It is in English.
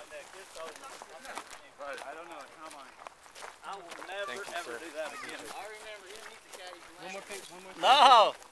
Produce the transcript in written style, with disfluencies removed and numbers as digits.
I don't know. It's not mine. I will never, ever do that again. I remember him. He's the caddy from last year. No!